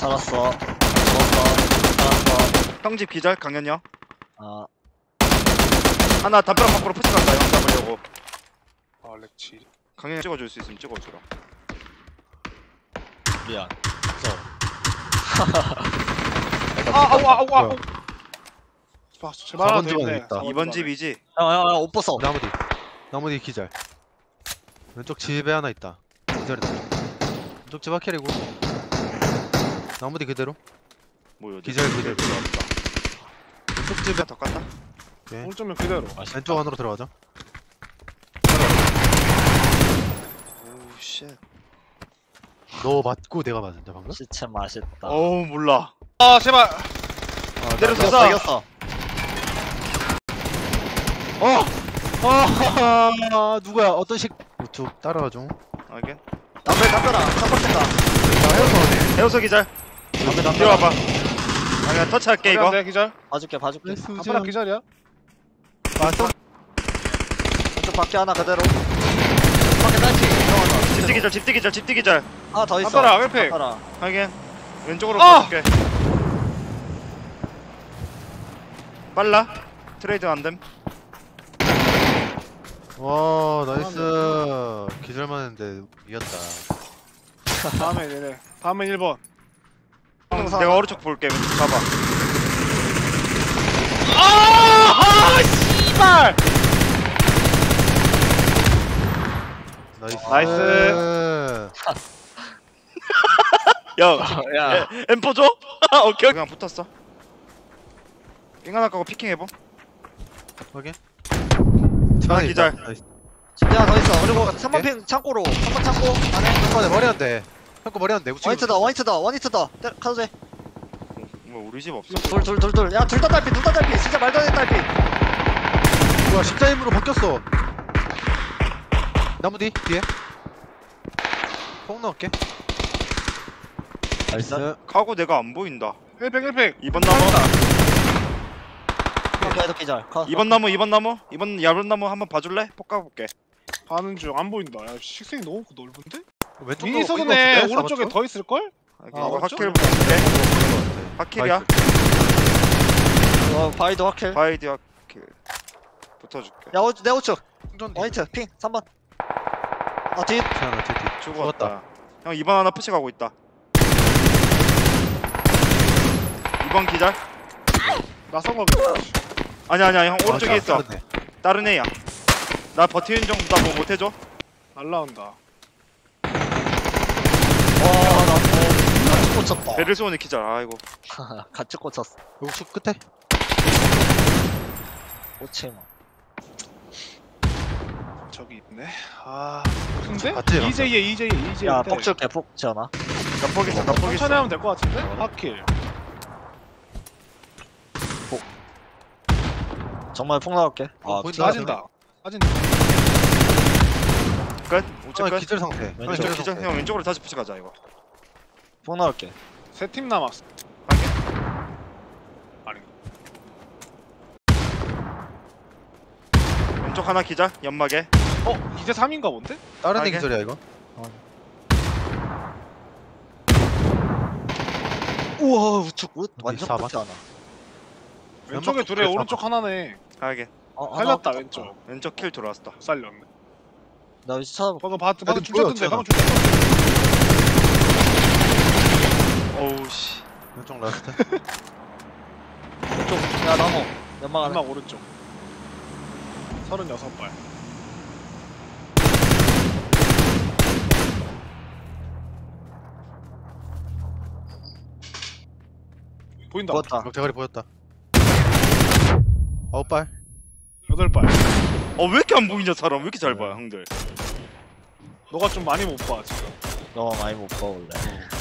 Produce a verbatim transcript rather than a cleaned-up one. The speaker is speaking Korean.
살았어. 죽었어. 살았어. 형집 기절 강현이 형. 아, 하나 담벼락 밖으로 푸시 간다 형 잡으려고. 아 렉치. 강현이 찍어줄 수 있으면 찍어주라. 미안. 무서워. 아 아우 아우 아우. 뭐야? 아 제발 사 하나 번 더 집안에 있네. 있다. 사 번 이번 집안에. 집이지? 형, 형, 형, 옷 벗어. 나무 뒤 나무 뒤 기절. 왼쪽 집에 하나 있다. 기절이다. 왼쪽 집 아킬이고 나무 뒤 그대로. 뭐요? 기절 기절 들어왔다. 왼쪽 집에 더 깠다? 오른쪽면 그대로. 왼쪽 안으로 들어가자. 오우 쉣. 너 맞고 내가 맞았냐 방금? 시체 맛있다. 어우 몰라. 아 제발. 아, 내려서 이겼어, 쏴. 이겼어. 어! 아 누구야? 어떤 식 우측 따라가죠. 알게. 담배 담배라. 첫 번째가. 나 헤어서네. 해우서 기절. 담배 담배. 들어와봐. 아 그냥 터치할게 이거. 내 기절. 봐줄게, 봐줄게. 한파라 기절이야. 맞어? 왼쪽 밖에 하나 그대로. 밖에 딸피. 들어가자. 집뒤 기절 집뒤 기절 집뒤 기절. 하나 더 있어. 한파라 왼팩. 한파라. 하긴 왼쪽으로 아! 가줄게. 빨라. 트레이드 안됨. 와 나이스. 기절만 했는데 이겼다. 다음에 얘네. 다음에 일 번. 항상- 내가 오른쪽 볼게. 왼쪽 봐봐. 아 씨발. 나이스. 나이스. 야, 야. 엠포 줘? 오케이. 그냥 붙었어. 삥 하나 까고 피킹 해봄. 확인. 하나 기절. 나이스. 진짜 하나 더 있어. 그리고 삼 번 핑 창고로. 삼 번 창고 안에. 한 번에 머리 한 대. 한거 머리 한 대. 우측. 원히트다, 원히트다, 원히트다. 때려, 카도 돼. 뭐 우리 집 없어. 둘, 둘, 둘, 둘. 야, 둘 다 딸피, 둘 다 딸피. 진짜 말도 안 되는 딸피. 뭐야 십자 힘으로 바뀌었어. 나무 뒤 뒤에. 폭 넣을게. 나이스. 카고 내가 안 보인다. 일팩 일팩. 이번 나무. 계속 기절. 컷. 이번 나무 이번 나무 이번 얇은 나무 한번 봐줄래? 폭 까볼게. 가는 중 안 보인다. 야 식생이 너무 넓은데? 왼쪽 미니소드네. 오른쪽에 더 있을 걸? 아, 아, 이거 맞죠? 하킬 볼게. 하킬이야. 어, 바이드 확킬. 바이디 하킬. 붙어줄게. 야, 오, 내 우측. 충전 뒤. 원히트, 핑, 삼 번. 아, 뒤. 하나 뒤 뒤. 죽었다. 형 이번 하나 푸시 가고 있다. 이번 기절? 나선 거. 아니야 아니야 형 아, 오른쪽에 있어. 다르네. 다른 애야. 나 버티는 정도 나뭐 못해줘? 날라온다. 와, 나, 어, 같이 꽂혔다. 배를 쏘는 기절. 아이고. 같이 꽂혔어. 우측 끝에. 꽂히마. 저기 있네. 아 근데? 맞지, 맞지? 이제이에 이제이 이제이. 야, 폭 줄게, 폭 지어놔. 나폭 있어 나폭 천천히 있어. 하면 될 것 같은데? 하킬. 정말 폭 나올게. 어, 아, 보인다. 빠진다. 빠진다. 끝. 우측 아, 끝. 기절 상태. 왼쪽 왼쪽 기절 기절. 상태. 형 왼쪽으로 다시 푸시 가자 이거. 폭 나올게. 세 팀 남았어. 아니. 왼쪽 하나 기절. 연막에. 어 이제 삼인가 본데? 다른 애 알게. 기절이야 이거. 우와, 우측 굿. 어디, 완전 사 번? 끝이 않아. 왼쪽에 연막 둘에 쪽에 오른쪽 하나네. 가게. 어, 하나 살렸다 끝났다. 왼쪽. 왼쪽 킬 들어왔다. 살렸네. 나 위치 찾아볼게. 방금 봐 방금 애들 죽였던데. 보였잖아. 방금 죽였던데. 어우 씨. 왼쪽 라스트. 왼쪽. 야, 나무. 연막 안에. 연막 오른쪽. 서른여섯 발. 보인다. 보였다. 어, 대가리 보였다. 아홉 발. 여덟 발. 어 왜 이렇게 안 보이냐 사람? 왜 이렇게 잘 봐 형들? 너가 좀 많이 못 봐 지금. 너무 많이 못 봐, 원래.